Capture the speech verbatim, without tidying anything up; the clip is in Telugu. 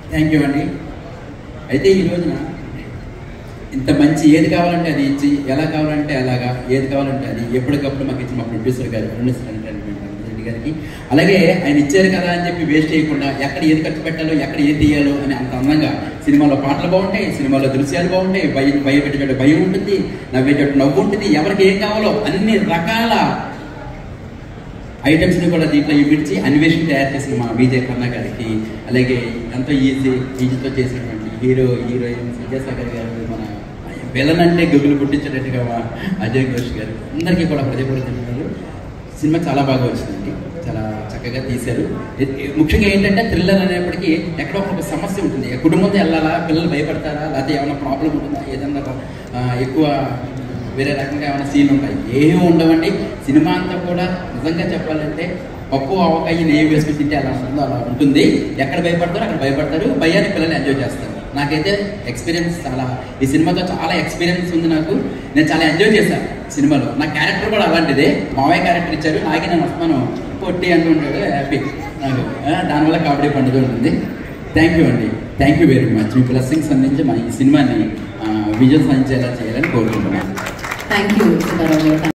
థ్యాంక్ యూ అండి. అయితే ఈ రోజున ఇంత మంచి ఏది కావాలంటే అది ఇచ్చి, ఎలా కావాలంటే అలాగా, ఏది కావాలంటే అది ఎప్పటికప్పుడు మాకు ఇచ్చి మా ప్రొడ్యూసర్ గారు ప్రొడ్యూసర్ రెడ్డి గారికి, అలాగే ఆయన ఇచ్చారు కదా అని చెప్పి వేస్ట్ చేయకుండా ఎక్కడ ఏది ఖర్చు పెట్టాలో, ఎక్కడ ఏది తీయాలో అని అంత అందంగా సినిమాలో పాటలు బాగుంటాయి, సినిమాలో దృశ్యాలు బాగుంటాయి, భయం భయం పెట్టేటట్టు భయం ఉంటుంది, నవ్వేటట్టు నవ్వు ఉంటుంది, ఎవరికి ఏం కావాలో అన్ని రకాల ఐటమ్స్ని కూడా దీంట్లో ఇమిడ్చి అన్వేషణ తయారు చేసిన మా విజయ్ ఖన్నా గారికి, అలాగే ఎంతో ఈజీ ఈజీతో చేసినటువంటి హీరో హీరోయిన్ విజయసాగర్ గారు, మన విలన్ అంటే గగులు పుట్టించేటట్టుగా మా అజయ్ ఘోష్ గారు, అందరికీ కూడా ప్రజాపడుతున్నారు. సినిమా చాలా బాగా వచ్చిందండి, చాలా చక్కగా తీశారు. ముఖ్యంగా ఏంటంటే థ్రిల్లర్ అనేప్పటికీ ఎక్కడో ఒక సమస్య ఉంటుంది. కుటుంబంతో వెళ్ళాలా, పిల్లలు భయపడతారా, లేకపోతే ఏమైనా ప్రాబ్లం ఉంటుందా, ఏదన్నా ఎక్కువ వేరే రకంగా ఏమైనా సీన్ ఉంటాయి, ఏమీ ఉండవండి. సినిమా అంతా కూడా నిజంగా చెప్పాలంటే పప్పు ఆవకాయ నెయ్యి వేసుకుని తింటే అలా ఉంటుందో అలా ఉంటుంది. ఎక్కడ భయపడతారో అక్కడ భయపడతారు, భయాన్ని పిల్లలు ఎంజాయ్ చేస్తారు. నాకైతే ఎక్స్పీరియన్స్ చాలా, ఈ సినిమాతో చాలా ఎక్స్పీరియన్స్ ఉంది నాకు. నేను చాలా ఎంజాయ్ చేశాను సినిమాలో. నా క్యారెక్టర్ కూడా అలాంటిదే, మావయ్య క్యారెక్టర్ ఇచ్చారు, నాకే నేను వస్తాను పొట్టి అంటూ ఉంటాడు, హ్యాపీ నాకు. దానివల్ల కామెడీ పండుగ ఉంటుంది. థ్యాంక్ యూ అండి, థ్యాంక్ యూ వెరీ మచ్. మీ బ్లెస్సింగ్స్ అందించి మా ఈ సినిమాని విజయం సాధించేలా చేయాలని కోరుకుంటున్నాను. Thank you.